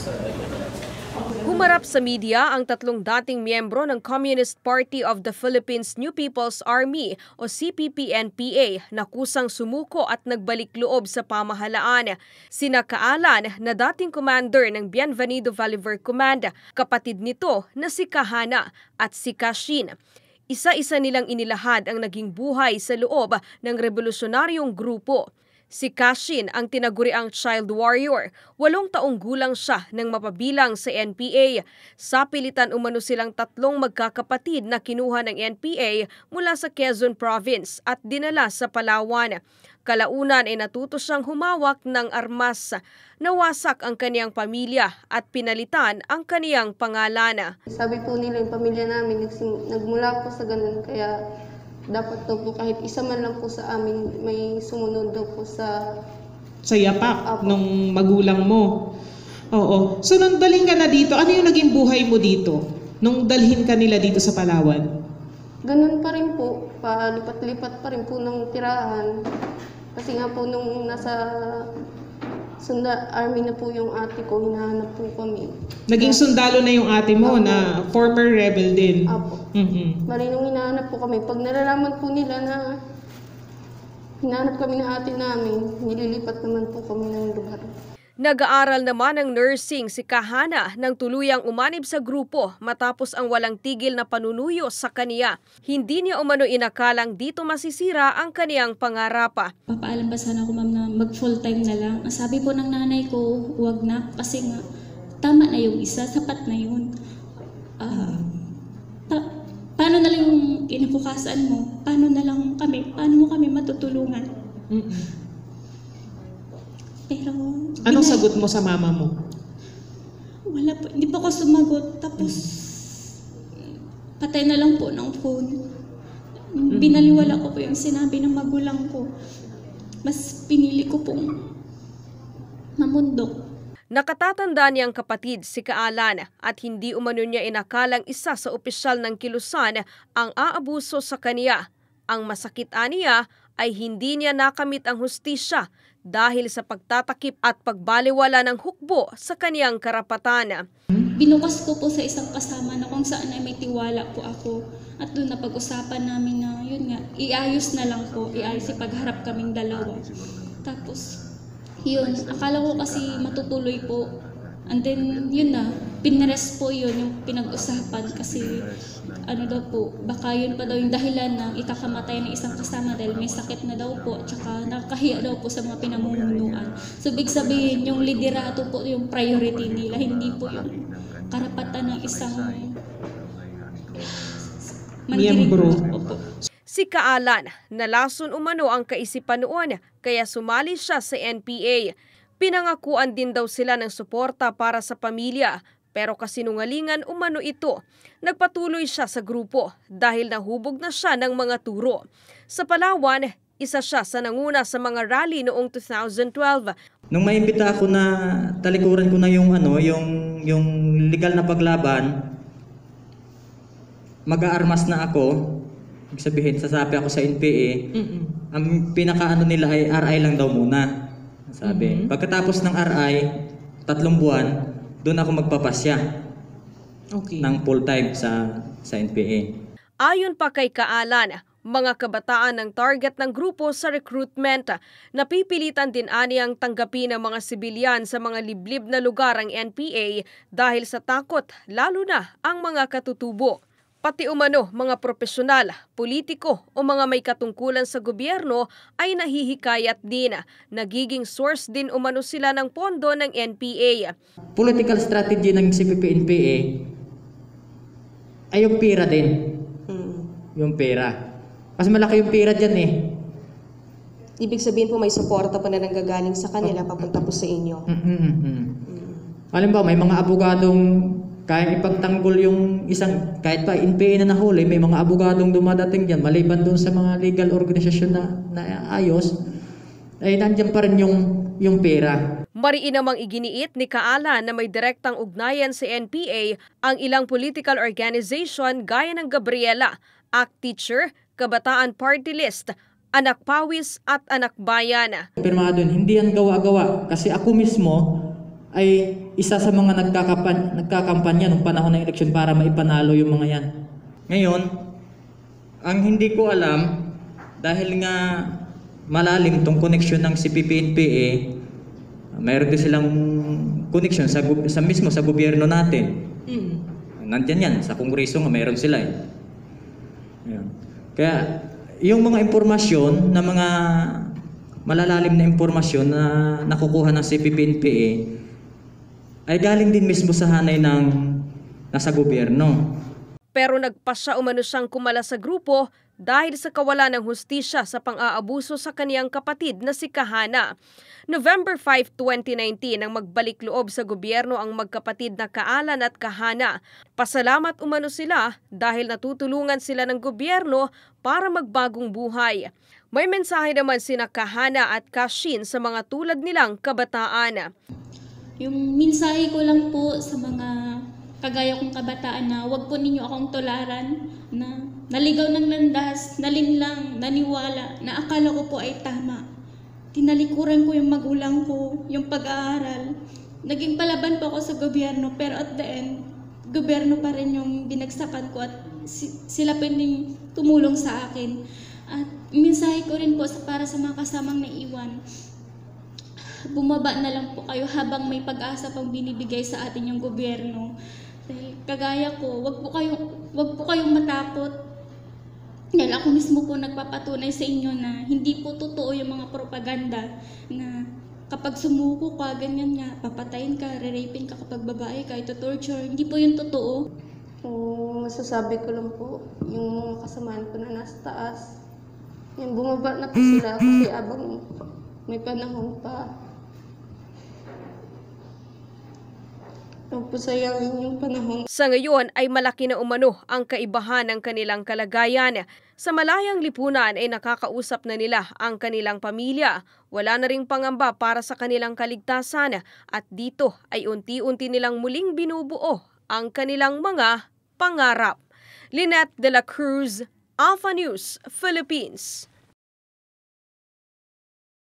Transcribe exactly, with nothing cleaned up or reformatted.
Humarap sa media ang tatlong dating miyembro ng Communist Party of the Philippines New People's Army o C P P N P A na kusang sumuko at nagbalik loob sa pamahalaan. Sina Kaalan na dating commander ng Bienvenido Bolivar Command, kapatid nito na si Kahana at si Kashin. Isa-isa nilang inilahad ang naging buhay sa loob ng revolusyonaryong grupo. Si Kashin ang tinaguriang child warrior. Walong taong gulang siya nang mapabilang sa N P A. Sa pilitan umano silang tatlong magkakapatid na kinuha ng N P A mula sa Quezon Province at dinala sa Palawan. Kalaunan ay natuto siyang humawak ng armas. Nawasak ang kaniyang pamilya at pinalitan ang kaniyang pangalan. Sabi po nila yung pamilya namin nagmula po sa ganun, kaya dapat daw po kahit isa man lang po sa amin may sumunod daw po sa... Sa yapak Apo. nung magulang mo. Oo. So nung daling ka na dito, ano yung naging buhay mo dito? Nung dalhin ka nila dito sa Palawan? Ganun pa rin po. Palipat-lipat pa rin po ng tirahan. Kasi nga po nung nasa sunda army na po yung ate ko, hinahanap po kami. Naging sundalo na yung ate mo. Apo. Na former rebel din. Apo. Mm-hmm. Bali nung hinahanap po kami, pag nalalaman po nila na hinahanap kami ng ate namin, nililipat naman po kami ng lugar. Nag-aaral naman ng nursing si Kahana nang tuluyang umanib sa grupo matapos ang walang tigil na panunuyo sa kaniya. Hindi niya umano inakalang dito masisira ang kaniyang pangarap. Papaalam ba sana ako, ma'am, na mag full time na lang? Ang sabi po ng nanay ko, huwag na, kasi nga tama na yung isa, sapat na yun. Uh, pa- paano na lang yung kinabukasan mo? Paano na lang kami? Paano mo kami matutulungan? Mm-mm. Pero, anong binay- sagot mo sa mama mo? Wala po, hindi pa ako sumagot. Tapos, patay na lang po ng phone. Binaliwala ko po yung sinabi ng magulang ko. Mas pinili ko pong mamundok. Nakatatanda niyang kapatid si Kaalan at hindi umano niya inakalang isa sa opisyal ng kilusan ang aabuso sa kaniya. Ang masakit aniya ay hindi niya nakamit ang hustisya dahil sa pagtatakip at pagbaliwala ng hukbo sa kaniyang karapatan. Binukas ko po sa isang kasama na kung saan ay may tiwala po ako. At doon na pag-usapan namin na yun nga, iayos na lang po, iayos si pagharap kaming dalawa. Tapos, yun, akala ko kasi matutuloy po. And then, yun na, pinres po yun yung pinag-usapan kasi ano daw po, baka yun pa daw yung dahilan ng ikakamatay ng isang kasama dahil may sakit na daw po, tsaka nakakahiya daw po sa mga pinamumunuan. So, big sabihin, yung liderato po yung priority nila, hindi po yung karapatan ng isang miyembro. Opo. Si Kaalan, nalason umano ang kaisipan noon kaya sumali siya sa N P A. Pinangakuan din daw sila ng suporta para sa pamilya pero kasinungalingan umano ito. Nagpatuloy siya sa grupo dahil nahubog na siya ng mga turo. Sa Palawan, isa siya sa nanguna sa mga rally noong two thousand twelve. Nung maimbita ako na talikuran ko na yung ano, yung yung legal na paglaban, mag-aarmas na ako. Ibig sabihin, sasabi ako sa N P A. Mm-mm. Ang pinakaano nila ay R I lang daw muna. Sabi. Mm-hmm. Pagkatapos ng R I, tatlong buwan, doon ako magpapasya. Okay. Ng full time sa sa N P A. Ayon pa kay Kaalan, mga kabataan ng target ng grupo sa recruitment. Napipilitan din aniyang tanggapin ng mga sibilyan sa mga liblib na lugar ang N P A dahil sa takot, lalo na ang mga katutubo. Pati umano mga profesional, politiko o mga may katungkulan sa gobyerno ay nahihikayat din. Nagiging source din umano sila ng pondo ng N P A. Political strategy ng C P P N P A ay yung pera din. Hmm. Yung pera. Kasi malaki yung pera dyan eh. Ibig sabihin po may suporta pa na nanggagaling sa kanila papunta po sa inyo. Mm-hmm. Mm-hmm. Alam ba, may mga abogadong kaya ipagtanggol yung isang, kahit pa N P A na nahuli, may mga abogadong dumadating dyan, maliban doon sa mga legal organisasyon na, na ayos, ay nandiyan pa rin yung, yung pera. Mariin namang iginiit ni Kaalan na may direktang ugnayan sa N P A ang ilang political organization gaya ng Gabriela, ACT Teacher, Kabataan Party List, Anak Pawis at Anak Bayan. Pirmado, hindi yan gawa-gawa kasi ako mismo, ay isa sa mga nagkakapan, nagkakampanya nung panahon ng eleksyon para maipanalo yung mga yan. Ngayon, ang hindi ko alam, dahil nga malalim tong koneksyon ng C P P N P A, mayroon din silang koneksyon sa, sa mismo sa gobyerno natin. Mm. Nandiyan yan, sa kongreso nga mayroon sila eh. Ayan. Kaya yung mga impormasyon na mga malalalim na impormasyon na nakukuha ng C P P N P A ay galing din mismo sa hanay ng nasa gobyerno. Pero nagpasya umano siyang kumala sa grupo dahil sa kawalan ng hustisya sa pang-aabuso sa kaniyang kapatid na si Kahana. November fifth, twenty nineteen nang magbalik loob sa gobyerno ang magkapatid na Kaalan at Kahana. Pasalamat umano sila dahil natutulungan sila ng gobyerno para magbagong buhay. May mensahe naman sina Kahana at Kashin sa mga tulad nilang kabataan. Yung mensahe ko lang po sa mga kagaya kong kabataan na huwag po ninyo akong tularan na naligaw ng landas, nalinlang, naniwala, na akala ko po ay tama. Tinalikuran ko yung magulang ko, yung pag-aaral. Naging palaban po ako sa gobyerno, pero at the end, gobyerno pa rin yung binagsakan ko at sila pa rin tumulong sa akin. At mensahe ko rin po para sa mga kasamang naiwan, bumaba na lang po kayo habang may pag-asa pang binibigay sa atin yung gobyerno. Kagaya ko, wag po kayong, wag po kayong matakot. Dahil ako mismo po nagpapatunay sa inyo na hindi po totoo yung mga propaganda na kapag sumuko ka, ganyan nga, papatayin ka, re-raping ka kapag babae ka, ito torture. Hindi po yung totoo. Yung masasabi ko lang po, yung mga kasamaan ko na nasa taas, yung bumaba na po sila kasi abang may panahon pa. Sayangin yung panahon. Sa ngayon ay malaki na umano ang kaibahan ng kanilang kalagayan. Sa malayang lipunan ay nakakausap na nila ang kanilang pamilya. Wala na ring pangamba para sa kanilang kaligtasan at dito ay unti-unti nilang muling binubuo ang kanilang mga pangarap. Lynette De La Cruz, Alpha News, Philippines.